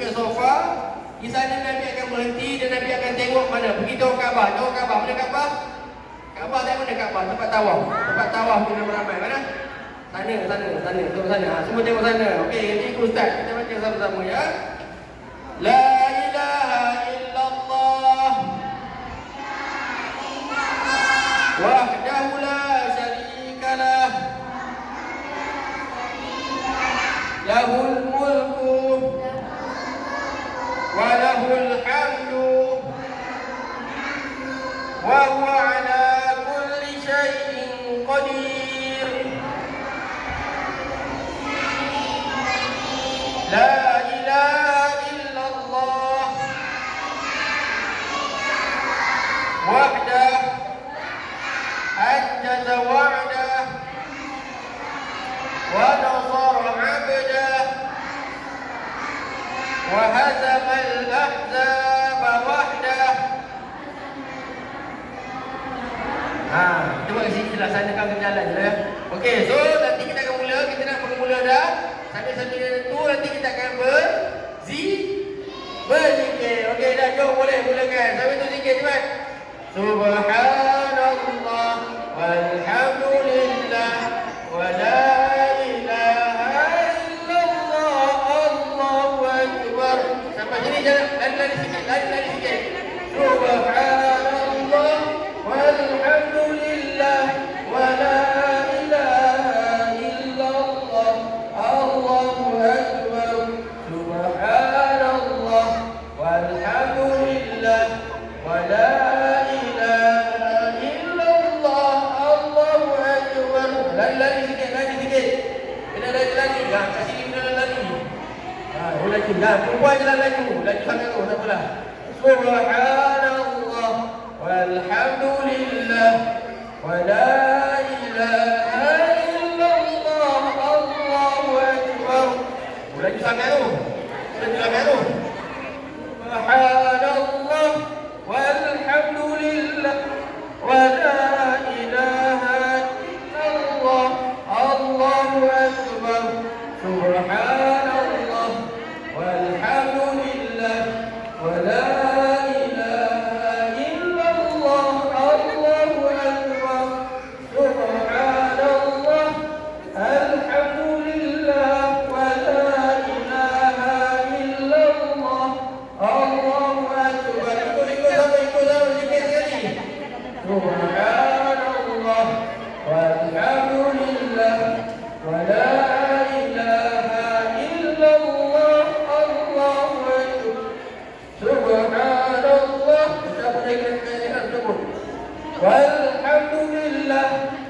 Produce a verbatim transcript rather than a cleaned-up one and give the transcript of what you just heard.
ke sofa. Di sana Nabi akan berhenti dan Nabi akan tengok mana. Beritahu Kaabah. Tahu Kaabah? Mana Kaabah? Kaabah tak mana Kaabah? Tempat tawaf. Tempat tawaf tu ramai-ramai. Mana? Sana, sana, sana. Tengok sana. Ha, semua tengok sana. Okey, ini ikut Ustaz. Kita baca sama-sama ya. La ilaha illallah wahdahu la syarika lah lahul mulku wa lahul hamdu wa huwa ala kulli syai'in qadir. La ilaha illallah wahdah anjaza wa'dah wa nasara 'abdah wa hazama al-ahzaba wahdah. Ha, cuba kat sini laksanakan berjalan je ya. Okey, so nanti kita akan mula, kita nak mula dah. Sambil-sambil tu nanti kita akan berzi berzikir. Okey, dah jom boleh mulakan. Sambil tu zikir cepat. Subhanallah walhamdulillah wa la ilaha illallah Allahu akbar. Sampai sini jangan lari-lari sikit, lari-lari sikit. Subhanallah walhamdulillah wa la ilaha illallah Allahu akbar. Subhanallah walhamdulillah wa la lari sikit, lari sikit. Kena lari-lari. Ha, kat sini kena lari. Ha, oh lagi. Ha, perempuan je lah laju. Laju sangat tu, tak apalah. Subhanallah walhamdulillah wa la ilaha illallah Allahu akbar. Oh laju sangat tu. Laju sangat tu. Subhanallah walhamdulillah wa la ilaha Allahu akbar. Subhanallah walhamdulillah wa la ilaha illallah Allahu akbar. Subhanallah alhamdulillah wa la ilaha illallah Allahu akbar. Ikut ikut sama ikut sama sikit sekali. Subhanallah walhamdulillah wa la ilaha illallah Allahu akbar. Subhanallah. Kita boleh kena kena sebut. Walhamdulillah